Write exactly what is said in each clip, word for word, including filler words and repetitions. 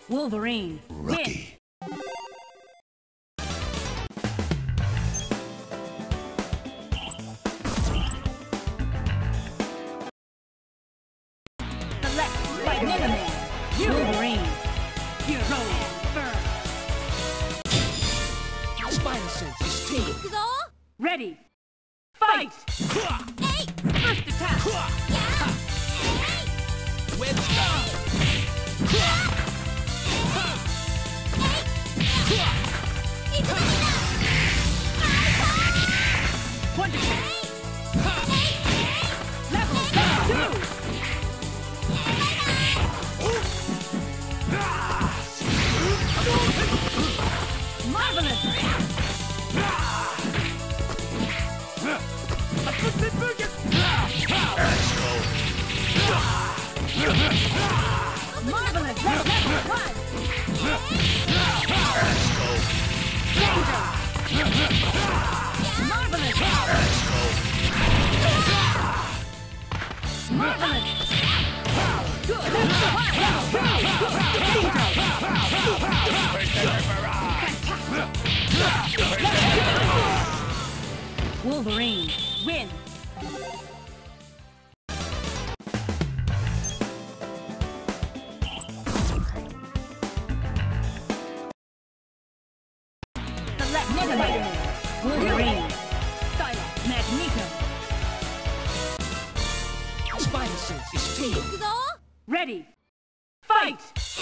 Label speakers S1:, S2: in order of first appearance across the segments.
S1: Wolverine.
S2: Rookie.
S1: Select by Mega Man. Wolverine. Hero burn.
S2: Spider sense is team.
S1: Ready. Fight. First attack.
S2: Web
S1: Wonderful. Level two. Marvelous. Marvelous. Level one. Danger. Marvelous. Marvelous. Good. Wolverine win. Select Mega Man. Wolverine. Style Magneto.
S2: Spider sense is team.
S1: Ready. Fight.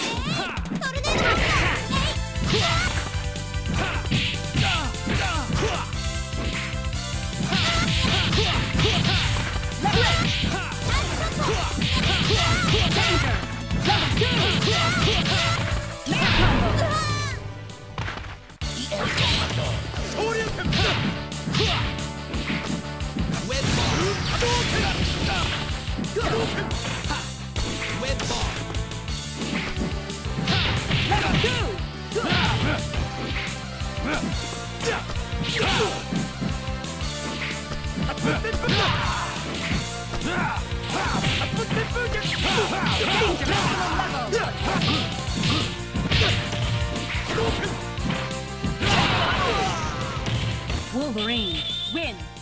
S1: Danger. Level two. Man combo.
S2: Web ball. Web ball.
S1: Level two. Wolverine win.